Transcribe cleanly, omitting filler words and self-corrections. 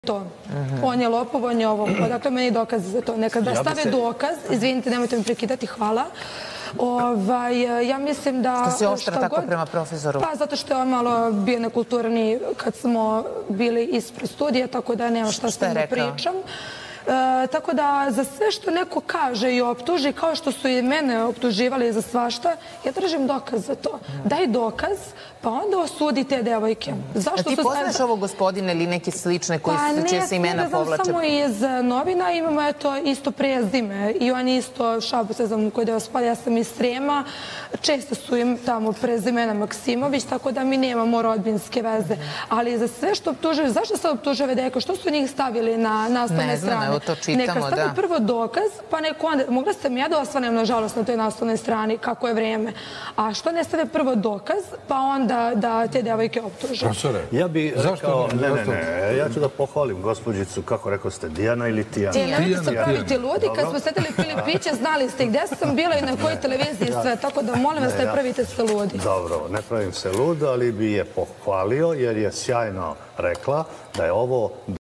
to. On je lopov, on je ovo. Dakle, meni dokaz za to. Neka da stave dokaz. Izvinite, nemojte mi prekidati. Hvala. Ja mislim da... Što si oštra tako prema profesoru? Pa, zato što je on malo bio nekulturni kad smo bili ispred studija, tako da nema šta s tim da pričam. Tako da za sve što neko kaže i optuži, kao što su i mene optuživali za svašta, ja držim dokaz za to. Daj dokaz, pa onda osudi te devojke. Ti poznaš ovo gospodine ili neke slične koji će se imena povlače? Pa ne, samo iz novina imamo isto prezime i on isto Šabac, ne znam koji deo spada, ja sam iz Srema, često su im tamo prezimena Maksimović, tako da mi nemamo rodbinske veze. Ali za sve što optužuju, zašto sad optužuju ove devojke? Što su njih stavili na naslovne strane? Evo to čitamo, da. Neka stavi prvo dokaz, pa neko onda... Mogla sam ja da osvanem, nažalost, na toj naslovnoj strani, kako je vreme. A što ne stave prvo dokaz, pa onda da te devojke optuže? Profesore, ja bih rekao... Ne, ja ću da pohvalim gospođicu, kako rekao ste, Dijana ili Tijana? Nemojte se praviti ludi, kad smo sedeli pili piće, znali ste gde sam bila i na kojoj televiziji sve, tako da molim vas ne pravite se ludi. Dobro, ne pravim se lud, ali bi je pohvalio jer je sjajno rekla da je ovo